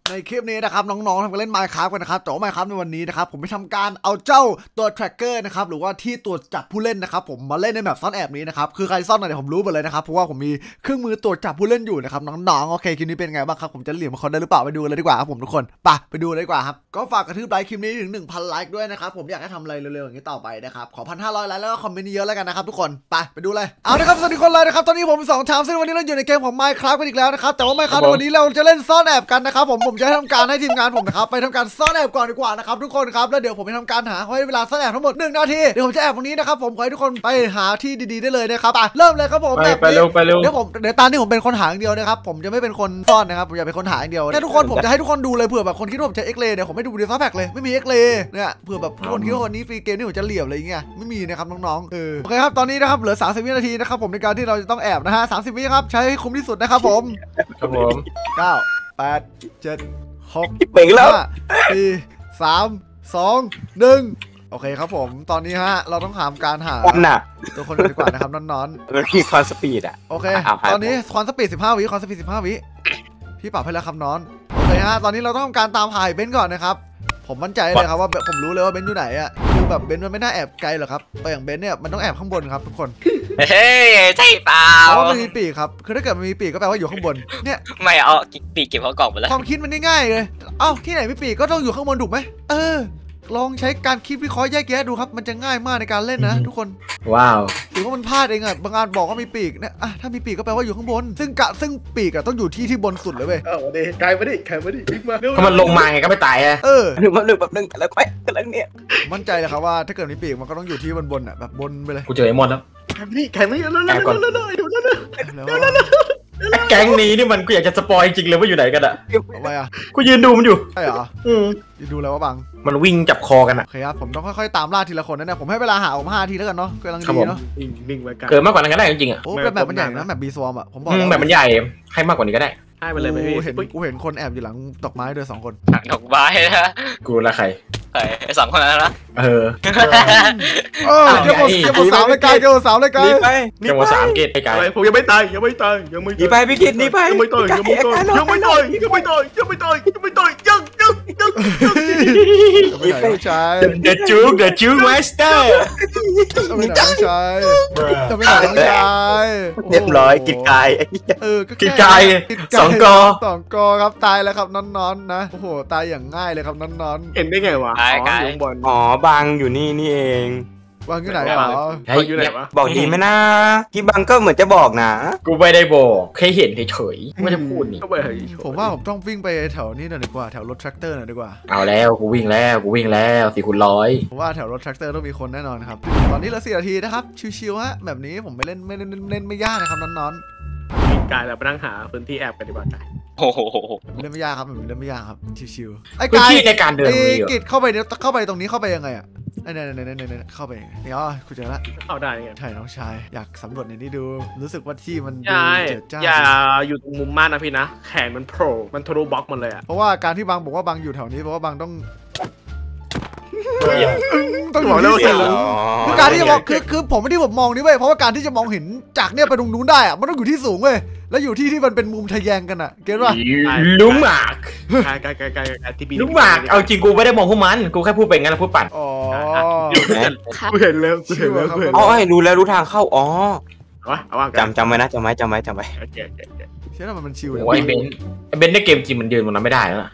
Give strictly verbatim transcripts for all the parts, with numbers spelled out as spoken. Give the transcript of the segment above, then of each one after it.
ในคลิปนี้นะครับน้องๆทำกันเล่น Minecraft กันนะครับแต่ว่า Minecraft ในวันนี้นะครับผมไปทำการเอาเจ้าตัว tracker นะครับหรือว่าที่ตรวจจับผู้เล่นนะครับผมมาเล่นในแบบซ่อนแอบนี้นะครับคือใครซ่อนอะไรผมรู้หมดเลยนะครับเพราะว่าผมมีเครื่องมือตรวจจับผู้เล่นอยู่นะครับน้องๆโอเคคลิปนี้เป็นไงบ้างครับผมจะเหลี่ยมเขาได้หรือเปล่าไปดูเลยดีกว่าครับผมทุกคนไปไปดูเลยดีกว่าครับก็ฝากกระทืบไลค์คลิปนี้ถึง หนึ่งพัน ไลค์ด้วยนะครับผมอยากให้ทำอะไรเร็วๆอย่างนี้ต่อไปนะครับขอ หนึ่งพันห้าร้อย ไลค์แล้วก็คอมเมนต์เยอะแล้วกันนะครับทุกคนไปไปดูเลยเอาละครับสวัสดีคนเลยนะครับตอนนี้ผมสองชามซึ่งวันนี้เราอยู่ในเกมของ Minecraft กันอีกแล้วนะครับแต่ว่า Minecraft วันนี้เราจะเล่นซ่อนแอบกันนะครับผมผมจะทำการให้ทีมงานผมนะครับไปทำการซ่อนแอบก่อนดีกว่านะครับทุกคนครับแล้วเดี๋ยวผมไปทำการหาให้เวลาซ่อนแอบทั้งหมดหนึ่งนาทีเดี๋ยวผมจะแอบตรงนี้นะครับผมขอให้ทุกคนไปหาที่ดีๆได้เลยนะครับเริ่มเลยครับผมแบบไปเร็วไปเร็วเดี๋ยวผมเดี๋ยวตอนนี้ผมเป็นคนหาอย่างเดียวนะครับผมจะไม่เป็นคนซ่อนนะครับผมอยากเป็นคนหาอย่างเดียวเนี่ยทุกคนผมจะให้ทุกคนดูเลยเผื่อแบบคนคิดว่าผมจะเอ็กเลย์เนี่ยผมไม่ดูดีซับแพ็กเลยไม่มีเอ็กเลย์เนี่ยเผื่อแบบคนคิดว่าคนนี้ฟรีเกมนี่ผมจะเหลี่ยมอะไรอย่างเงี้ยไม่มีนะครับน้องๆเออโอเคครับตอนนี้นะครับเหลือสามสิบวินาทีนะครับผมในการที่เราจะต้องแอบนะฮะสามสิบวิครับใช้คุ้มที่สุดนะครับผมครับผมเก้าแปดเจ็ดหกเป่งแล้วสี่สามสองหนึ่งโอเคครับผมตอนนี้ฮะเราต้องหามการหาตัวคนดีกว่านะครับน้อนๆมันมีคอนสปีดอ่ะโอเคตอนนี้คอนสปีดสิบห้าวิคอนสปีดสิบห้าวิพี่ปรับให้แล้วครับน้อนโอเคฮะตอนนี้เราต้องการตามหาเบนซ์ก่อนนะครับผมมั่นใจเลยครับว่าผมรู้เลยว่าเบนซ์อยู่ไหนอ่ะคือแบบเบนซ์มันไม่น่าแอบไกลหรอกครับแต่อย่างเบนซ์เนี่ยมันต้องแอบข้างบนครับทุกคนเฮ้ยใช่เปล่าเพราะว่ามันมีปีกครับคือถ้าเกิดมันมีปีกก็แปลว่าอยู่ข้างบนเนี่ยไม่เอาปีกเก็บเข้ากล่องไปแล้วความคิดมันง่ายๆเลยเอ้าที่ไหนมีปีกก็ต้องอยู่ข้างบนถูกไหมเออลองใช้การคิดวิเคราะห์แยกแยะดูครับมันจะง่ายมากในการเล่นนะทุกคนว้าวถือว่ามันพลาดเองอ่ะบางงานบอกว่ามีปีกเนี่ยอ่ะถ้ามีปีกก็แปลว่าอยู่ข้างบนซึ่งกะซึ่งปีกอ่ะต้องอยู่ที่ที่บนสุดเลยเว้ยเออเดี๋ยวไกลมาดิไกลมาดิบิ๊กมาถ้ามันลงมาไงก็ไม่ตายอ่ะเออหนึ่งแบบหนึ่งแบบหนึ่งแล้วค่อยแล้วเนี่ยมั่นใจเลยครับว่าถ้าเกิดมีปีกมันก็ต้องอยู่ที่บนบนอ่ะแบบบนไปเลยกูเจอไอ้มอนแล้วไกลมาดิไกลมาดิเร็วๆเร็วๆเร็วๆเร็วๆเร็วๆเร็วๆเร็วแก๊งนี้นี่มันกูอยากจะสปอยจริงเลยว่าอยู่ไหนกันอ่ะทำไมอ่ะกูยืนดูมันอยู่ใช่เหรออืมยืนดูแล้วว่าบังมันวิ่งจับคอกันอ่ะโอเคครับผมต้องค่อยๆตามล่าทีละคนนะเนี่ยผมให้เวลาหาผมห้าทีแล้วกันเนาะกำลังดีเนาะนิ่งๆไว้กันเกิดมากกว่านั้นก็ได้จริงๆอ่ะโอ้แบบแบบมันใหญ่นะแบบบีซวอมอ่ะผมบอกแบบมันใหญ่ให้มากกว่านี้ก็ได้ให้ไปเลยไหมพี่เห็นกูเห็นคนแอบอยู่หลังดอกไม้ด้วยสองคนหลังดอกไม้นะกูละใครใครสองคนนั้นนะเออเออเกี่ยวกับเกี่ยวกับสามเลยกันเกี่ยวกับสามเลยกันนี่ไปเกี่ยวกับสามเกตไกลผมยังไม่ตายยังไม่ตายยังไม่นี่ไปพี่กินนี่ไปยังไม่ตายยังไม่ตายยังไม่ตายยังไม่ตายยังไม่ตายยังไม่ตายยังยังยังไม่ไหนใช่เดจูเดจูมาสเตอร์ไม่ไหนใช่จะไม่ไหนใช่เรียบร้อยกินกายเออกินกายสองกอสองกอครับตายแล้วครับน้อนๆนะโอ้โหตายอย่างง่ายเลยครับน้อนๆเห็นได้ไงวะอ๋ออ๋อบางอยู่นี่นี่เองบางอยู่ไหนอ๋ออยู่ไหนวะบอกดีไหมนะที่บางก็เหมือนจะบอกนะกูไม่ได้บอกแค่เห็นเฉยๆไม่ได้พูดนี่ผมว่าผมต้องวิ่งไปแถวนี้หน่อยดีกว่าแถวรถแทรกเตอร์หน่อยดีกว่าเอาแล้วกูวิ่งแล้วกูวิ่งแล้วสี่คูณร้อยผมว่าแถวรถแทรกเตอร์ต้องมีคนแน่นอนครับตอนนี้เหลือสี่นาทีนะครับชิวๆฮะแบบนี้ผมไปเล่นไม่เล่นเล่นไม่ยากนะครับน้อนๆกายเราไปนั่งหาพื้นที่แอบกันดีกว่ากายโอ้โหเล่นไม่ยากครับแบบนี้เล่นไม่ยากครับชิวๆไอ้กายในการเดินไอ้กิจเข้าไปเนี่ยเข้าไปตรงนี้เข้าไปยังไงอ่ะเนี่ยเนี่ยเนี่ยเนี่ยเข้าไปเนี่ยอ๋อคุณเจอละเข้าได้ไงใช่น้องชายอยากสำรวจในนี้ดูรู้สึกว่าที่มันดูเจิดจ้าอย่าอยู่ตรงมุมมากนะพี่นะแขนมันโผล่มันทะลุบล็อกมันเลยอ่ะเพราะว่าการที่บางบอกว่าบางอยู่แถวนี้เพราะว่าบางต้องต้องอยู่ที่สูงคือการที่จะมองคือคือผมไม่ที่ผมมองนี่เว้ยเพราะว่าการที่จะมองเห็นจากเนี่ยไปตรงนู้นได้อะมันต้องอยู่ที่สูงเว้ยแล้วอยู่ที่ที่มันเป็นมุมทะแยงกันอะเก็ตป่ะลุงหมากไกลไกลไกลไกลไกลที่บีลุงหมากเอาจริงกูไม่ได้มองพวกมันกูแค่พูดเป็นงั้นแล้วพูดปั่นอ๋อกูเห็นแล้วกูเห็นแล้วกูเห็นอ๋อรู้แล้วรู้ทางเข้าอ๋อว่าจำจำไว้นะจำไว้จำไว้จำไว้เชื่อว่ามันชิวไอ้เบนไอ้เบนในเกมจริงมันยืนตรงนั้นไม่ได้แล้ว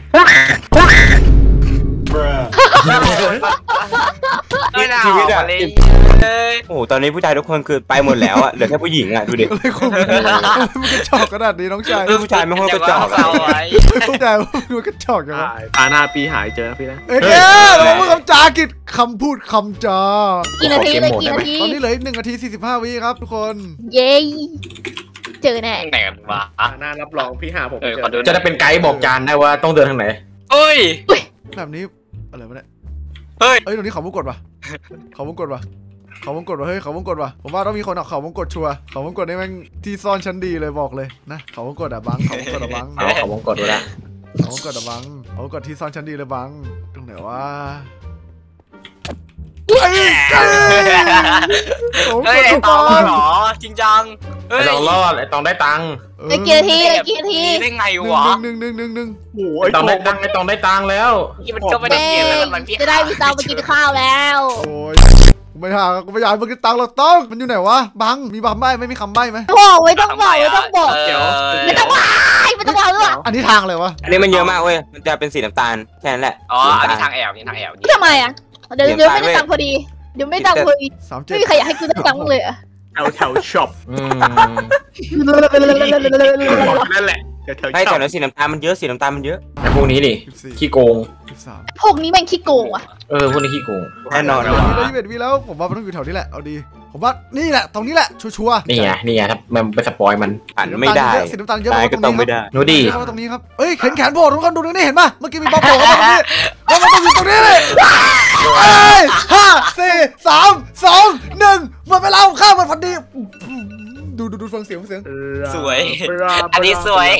ชีวิตอะโอ้ตอนนี้ผู้ชายทุกคนคือไปหมดแล้วอะเหลือแค่ผู้หญิงอะดูดิมันกระจอกขนาดนี้น้องชายผู้ชายไม่ค่อยกระจอกผู้ชายมันกระจอกจังวะตาหน้าปีหายเจอพี่นะเอ้ยเราพูดคำจากิดคำพูดคำจากี่นาทีเลยกี่นาทีตอนนี้เหลืออีกหนึ่งนาทีสี่สิบห้าวิครับทุกคนเย้เจอแน่ไหนกันวะหน้ารับรองพี่หาผมจะได้เป็นไกด์บอกจานได้ว่าต้องเดินทางไหนเฮ้ยแบบนี้อะไรวะเนี่ยเฮ้ยเฮ้ยตรงนี้เขาวงกตว่ะเขาวงกตว่ะเขาวงกตว่ะเฮ้ยเขาวงกตว่ะผมว่าต้องมีคนเอาเขาวงกตชัวร์เขาวงกตนี่แม่งที่ซ่อนชั้นดีเลยบอกเลยนะเขาวงกตอะบังเขาวงกตอะบังเขาวงกตดูแลเขาวงกตอะบังเขาวงกตที่ซ่อนชั้นดีเลยบังตรงไหนวะไอ้ไก่เฮ้ยไอ้ตองรอดเหรอจริงจังเฮ้ไอ้ยตองรอดไอ้ตองได้ตังค์ไอ้กี่นาทีไอ้กี่นาทีได้ไงวะหนึ่งหนึ่งหนึ่งหนึ่งโอ้ไอ้ตองได้ตังค์ไอ้ตองได้ตังค์แล้วนี่มันก็ไม่ได้เกมแล้วมันพี่จะได้มีตังค์มากินข้าวแล้วโอ้ยไม่หากูไม่อยากมึงกินตังค์หรอกต้องมันอยู่ไหนวะบังมีบังใบไม่มีคำใบไหมบอกไว้ต้องบอกไว้ต้องบอกเดี๋ยวไม่ต้องว่าไม่ต้องว่าด้วยอันนี้ทางเลยวะอันนี้มันเยอะมากเว้ยมันจะเป็นสีน้ำตาลแค่นั้นแหละอ๋ออันนี้ทางแอบนี่ทางแอบทำไมอ่ะเดี๋ยวเดี๋ยวไม่ได้ตังค์พอดีเดี๋ยวไม่ได้ตังค์พอดีสามเจ็ไม่ดมีใครอยากให้กูได้ตังค์เลยอ่ะแถวแถวช็อปอืมนั่นแหละแถวให้ช็แต่อปละสีน้ำตาลมันเยอะสีน้ำตาลมันเยอะแต่พวกนี้ดิสิบสี่ขี้โกงสิบสามพวกนี้แม่งขี้โกงอ่ะเออพวกนี้ขี้โกงแน่นอนเดี๋ยวนี้ได้ยี่สิบเอ็ดวิแล้วผมว่ามันต้องอยู่แถวนี้แหละเอาดีผมว่านี่แหละตรงนี้แหละชัวร์นี่ไงนี่ไงถ้ามันไปสปอยมันอ่านไม่ได้สีน้ำตาลเยอะตายก็ต้องไม่ได้หนูดิตรงนี้ครับเอ้ยเห็นแขนโผล่ทุกคนดูตรงนี้เห็นป่ะเมื่อกี้มีบอลโผล่เข้ามาตรงนี้บอลมันต้องอยู่ตรงนี้เลยเอ้ยห้าสี่สามสองหนึ่งหมดเวลาข้ามมันพอดีดูดูดูฟังเสียงฟังเสียงสวยอันนี้สวย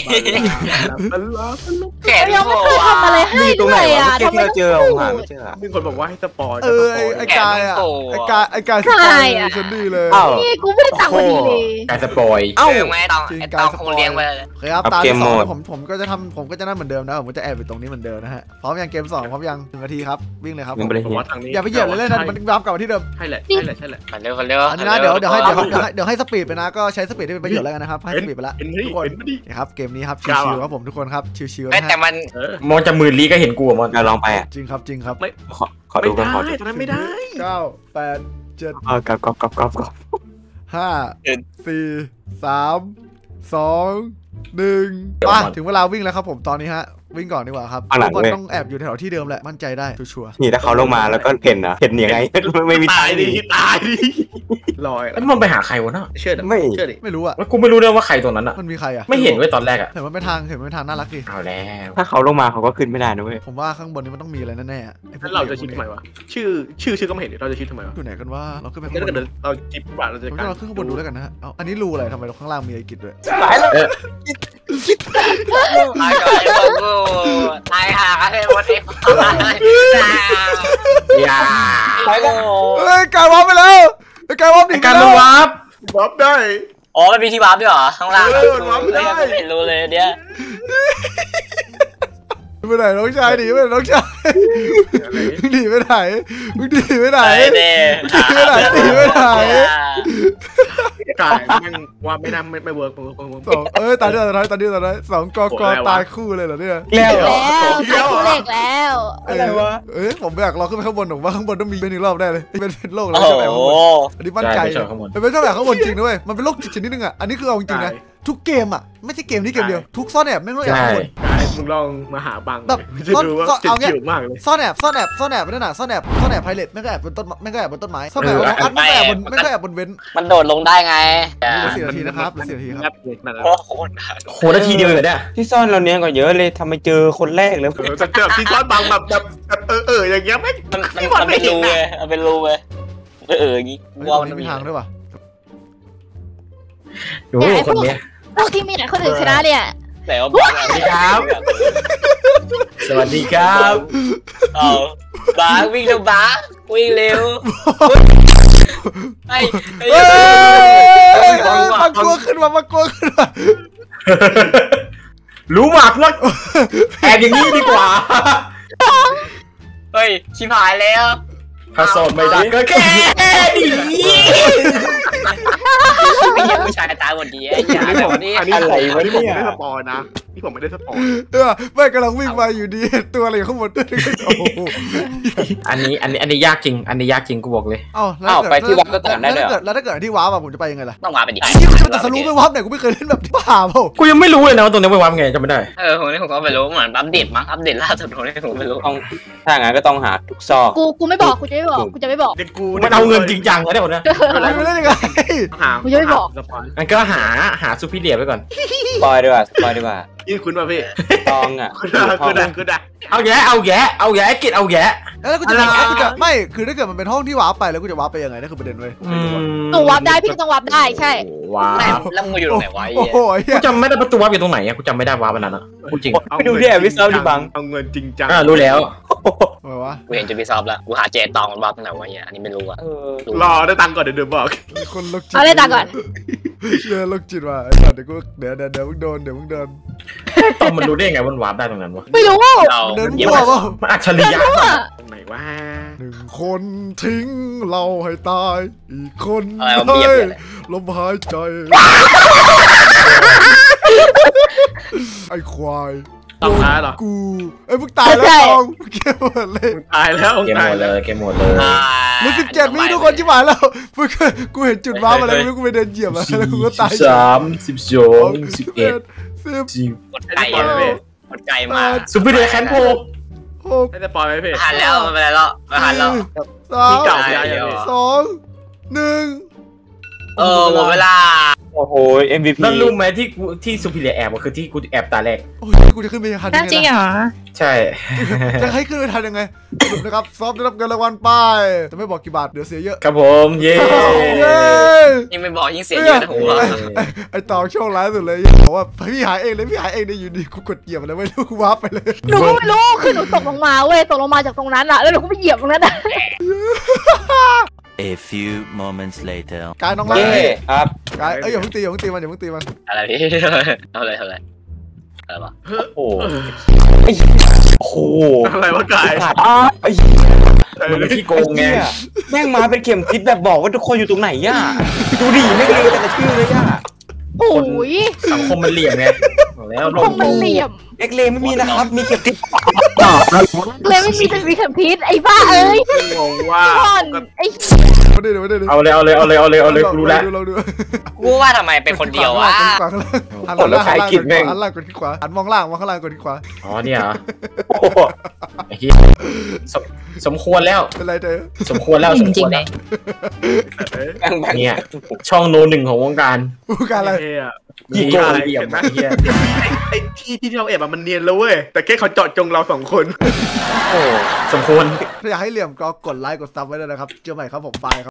แขนยังโผไม่ล่เคยทำอะไรให้มีตรงด้ไหนวยวะอ่ะเมื่อกี้ทำไมที่เราต้องเจอเอาหาไม่เจอมีคนบอกว่าให้สปอยเออไอ้กายอ่ะไอ้กายไอ้กายสปอยฉันดีเลยอ้าวนี่กูไม่ได้ตังค์พอดีเลยการสปอยเอ้าเจอไหมตองไอ้ตองคงเลี้ยงไปโอเคครับอัพตาเกที่มสองโหมดผมผมก็จะทำผมก็จะนั่นเหมือนเดิมนะผมก็จะแอบอยู่ตรงนี้เหมือนเดิมนะฮะพร้อมยังเกมสองพร้อมยังหนึ่งนาทีครับวิ่งเลยครับยังไม่ได้ผมว่าทางนี้อย่าไปเหยียบเลยเลยนะมันวาร์ปกลับมาที่เดิมใช่แหละใช่แหละใช่แหละมาเร็วมาเร็วอันนี้นะเดี๋ยวเดี๋ยวให้เดี๋ยวเดี๋ยวให้เดี๋ยวให้สปีดไปนะก็ใช้สปีดที่เป็นประโยชน์แล้วกันนะครับให้สปีดไปละเห็นไหมทุกคนเห็นไหมดินะครับเกมนี้ครับกล้าชิววะๆครับผมทุกคนครับชิวๆเอ้ยนะแต่ฮะมันเออมองจะหมื่นลีก็เห็นกูอะมอนเราลองไปอ่ะจริงครับจริงครับขอขอดูกันขอดูตอนนั้นไม่ได้เก้าแปดเจ็ดเออกรอบกรอบกรอบกรอบกรอบห้าสี่สามสองหนึ่งมาถึงเวลาวิ่งแล้วครับผมตอนนี้ฮะวิ่งก่อนดีกว่าครับทุกคนต้องแอบอยู่แถวที่เดิมแหละมั่นใจได้ชัวร์นี่ถ้าเขาลงมาแล้วก็เห็นนะเห็นยังไงไม่มีตายดิตายดิลอยแล้วมันไปหาใครวะเนาะเชื่อดิไม่เชื่อดิๆไม่รู้อ่ะว่ากูไม่รู้เลยว่าใครตรงนั้นอะมันมีใครอ่ะไม่เห็นไว้ตอนแรกอะเห็นว่าเป็นทางเห็นว่าเป็นทางน่ารักดีเอาแล้วถ้าเขาลงมาเขาก็ขึ้นไม่ได้นะเว้ยผมว่าข้างบนนี้มันต้องมีอะไรแน่ๆไอ้พวแล้กวเราจะชิปทำไมวะชื่อชื่อชื่อก็ไม่เห็นเราจะชิปทำไมวะอยู่ไหนกันว่าเราขึ้นไปข้างแล้วบถ้าน เกิดเราชิปบ้านเราจะผมกาจะรเราขึ้นข้างบนดูแล้วกันนะฮะเอาอันนี้รูอะไรทำไมเราข้างล่างมีไอ้กิจด้วยตายแล้วตายก่อนไอ้พวกกูตายหาไอ้หมดไอ้พวกอย่าตายแล้วเฮ้ยกายวอร์ปไปแล้วไอ้กายวอร์ปหนีไอ้ไปการแล้มัวนวับวับได้อ๋อมันมีที่วาร์ปด้วยเหรอข้างล่างเออมันวาร์ปได้เห็นรู้เลยเนี่ยไปไหนน้องชายหนีไปไหนน้องชายมึงหนีไปไหนมึงหนีไปไหนไอ้เด้หนีไปไหนหนีไปไหนกายแม่งว่าไม่น่าไม่ไม่เวิร์กมึงมึงมึงสองเอ้ยตาเดียวตาท้ายตาเดียวตาท้ายสองกอกอตายคู่เลยเหรอเนี่ยแล้วแล้วตายคู่เหล็กแล้วอะไรวะเอ้ยผมอยากลองขึ้นไปข้างบนผมว่าข้างบนต้องมีเป็นอีกรอบได้เลยเป็นเป็นโลกแล้โอ้วใช่ไหมโหอันนี้มั่นใจใช่ไปจอดข้างบนเป็นเจ้าแบบข้างบนจริงนะเว้ยมันเป็นโลกจิตชนิดนึงอ่ะอันนี้คือเอาจริงๆนะทุกเกมอ่ะไม่ใช่เกมนี้เกมเดียวทุกซ่อนแอบไม่ต้องแอบใช่ข้างบนมึงลองมาหาบังแบบจะดูว่าซ่อนจิตเอาเงี้ยจิ๋วมากเลยซ่อนแอบซ่อนแอบซ่อนแอบไม่ได้หนาซ่อนแอบซ่อนแอบไพเรตไม่ก็แอบบนต้นไม่ก็แอบบนต้นไม้ซ่อนแอบบนอัดไม่ก็แอบบนไม่ก็แอบบนเว้นมันโดดลงได้ไงเหลือสี่นาทีนะครับเหลือสี่นาทีครับนั่นแหละโอ้โหโหนาทีเดียวเลยเนี่ยที่ซ่อนเราเนี้ยกว่าเยอะเลยทำไมเจอคนแรกเลยเออจะเจอที่ซ้อนบังแบบแบบเออเอออย่างเงี้ยไม่มันมันมันเป็นรูเลยมันเป็นรูเลยเอออย่างงี้เฮ้ยว่าตรมันงนี้มีทางด้วยป่ะดูคนเนี้ยพวกที่มีแต่คนอื่นชนะเนี่ยแต่ว่าบ้านอะไรครับสวัสดีครับเอาบ้าวิ่งเร็วบ้าวิ่งเร็วไอ้ไอ้เฮ้ยมากลัวขึ้นมามากลัวขึ้นมารู้หมากว่าแอบอย่างนี้ดีกว่าเฮ้ยชิบหายแล้วถ้าโสดไม่ได้ก็แค่ดีไอ้เหี้ยผู้ชายตายหมดดีไอ้เหี้ยอะไรวะนี่อันนี้อะไรวะนี่ผมไม่ได้สปอยนะนี่ผมไม่ได้สปอยเออไม่กำลังวิ่งมาอยู่ดีตัวอะไรข้างบนด้วยโอ้โหอันนี้อันนี้อันนี้ยากจริง อันนี้ยากจริงกูบอกเลยเอ้าอ้าวไปที่วัดก็ต่างได้แล้วเลยถ้าเกิดแล้วถ้าเกิดที่ว้าวอะผมจะไปยังไงล่ะต้องมาเป็นดิที่มันจะสรุปไม่ว้าวไหนกูไม่เคยเล่นแบบที่ป่าเปล่ากูยังไม่รู้เลยนะว่าตรงนี้ไปวัดไงจำไม่ได้เออผมนี่ผมก็ไม่รู้เหมือนอัปเดตมั้งอัปเดตล่าสุดผมนี่ผมไม่รู้ต้องถ้างั้นก็ต้องหาทุกซอกกูกูไม่บอกกูจะไม่บอกกูจะไม่บอกเด็กกูมันเอาเงินจริงจังเลยเนี่ยคนนี้ไม่เล่นยังไงหากูยังไม่บอกสปอยงั้นก็หาหาซูพิเลียไปก่อนปล่อยดีกว่าปล่อยดีกว่ายี่คุณป่ะพี่ตองอ่ะคุณได้คุณได้คุณได้เอาแย่เอาแย่เอาแย่กิดเอาแย่แล้วกูจะกูจะไม่คือถ้าเกิดมันเป็นห้องที่ว้าวไปแล้วกูจะว้าวไปยังไงนั่นคือประเด็นเว้ยหนูวับได้พี่ก็ต้องวับได้ใช่ว้าแม่วแล้วมึงอยู่ตรงไหนวะโอ้โหกูจำไม่ได้ประตูวัดอยู่ตรงไหนอะกูจำไม่ได้วัดวันนั้นอะพูดจริงไปดูที่แอร์วิซเซลดิบังเอาเงินจริงจังอ่ารู้แล้วโอ้อะไรวะกูเห็นจูบิซอฟแล้วกูหาเจตองมันบ้าตั้งไหนวะเนี่ยอันนี้ไม่รู้อ่ะเออรอได้ตังค์ก่อนเดี๋ยวเดี๋ยวบอกมีคนโรคจิตเอาเลยตาก่อนเดี๋ยวโรคจิตว่ะไอ้สัตว์เดี๋ยวกูเดี๋ยวเดี๋ยวเดี๋ยวมึงโดนเดี๋ยวมึงโดนตองมันรู้ได้ยังไงมันวาร์ปได้ตรงนั้นวะไม่รู้เราเดินเยี่ยมมั่วเปล่ามันอัจฉริยะตรงไหนวะหนึ่งคนทิ้งเราให้ตาย อีกคนอะไรวะเบียบเลยลมหายใจ ไอ้ควายต้องตายเหรอกูไอ้ยมึงตายแล้วตองมึงเก็บหมดเลยตายแล้วเกมหตายมดเลแล้วยเกมหมดเลยเหลือสิบเจ็ดวิทุกคนชิบหายแล้วมึงกูเห็นจุดว้ามาแล้วไม่รู้กูไปเดินเหยียบแล้วแล้วกูก็ตายสามสิบสองสิบเอ็ดสิบสิบกดไก่อะกดไก่มาแปดซูเปอร์เดย์แคนโพหกให้แต่ปล่อยไหมพี่หันแล้วไม่เป็นไรแล้วไม่หันแล้วสาพี่มเก่าได้ไม่ได้เดี๋ยวพี่สองหนึ่งเออหมดเวลาโอ้โห เอ็ม วี พีนั่นรู้ไหมที่กูที่ซูเปอร์เดย์แอบก็คือที่กูแอบตาแรกโอ้ยกูจะขึ้นไปทันน่ายังจริงไงเหรอใช่จะให้ขึ้นไปทันยังไงสรุปนะครับซอฟได้รับเงินรางวัลไปแต่ไม่บอกกี่บาทเดี๋ยวเสียเยอะครับผมเย้เย้ยิ่งไม่บอกยิ่งเสียเยอะนะหัวไอ้ไอ้ตองโชคร้ายสุดเลยบอกว่าพี่หายเองเลยพี่หายเองเลยอยู่ดีกูกดเหยียบอะไรไม่รู้กูวาร์ปไปเลยหนูก็ไม่รู้คือหนูตกลงมาเว้ยตกลงมาจากตรงนั้นอะแล้วหนูก็ไปเหยียบตรงนั้นอะ A few moments later. กายน้องรักเย่ครับกายเอ้ยอย่าเพิ่งตีอย่าเพิ่งตีมันอย่าเพิ่งตีมันอะไรพี่เอาเลยเอาเลยอะไรวะโอ้โหไอ้โอ้โหอะไรวะกายอ้าไอ้มันเป็นที่โกงไงแม่งมาเป็นเข็มทิศแบบบอกว่าทุกคนอยู่ตรงไหนย่ะดูดิไม่เรียงแต่ละชื่อเลยย่ะโอ้ยสังคมมันเหลี่ยมไงบอกแล้วคงมันเหลี่ยมเอ็กเลไม่มีนะครับ มีเข็มทิศเลยไม่มีแต่มีเข็มทิศไอ้บ้าเอ้ยงงว่าก่อนไอ้มาดิมาดิเอาเลยเอาเลยเอาเลยเอาเลยเอาเลยกูรู้แล้วลองดูกูว่าทำไมเป็นคนเดียววะหันล่างหันล่างหันล่างกดที่ขวาหันมองล่างมองข้างล่างกดที่ขวาอ๋อเนี่ยเหรอโอ้โหไอ้เหี้ยสมสมควรแล้วเป็นไรเธอสมควรแล้วสมควรแล้วแบ่งแบ่งเนี่ยช่องโนหนึ่งของวงการผู้การอะไรเท่อะยี่โกงเหลี่ยมไอ้เหี้ยไอ้ที่ที่เราแอบอะมันเนียนแล้วเว้ยแต่แค่เขาเจาะจงเราสองคนโอ้สมควรถ้าอยากให้เหลี่ยมก็กดไลค์กดซับไว้ด้วยนะครับเจอใหม่ครับผมไปครับ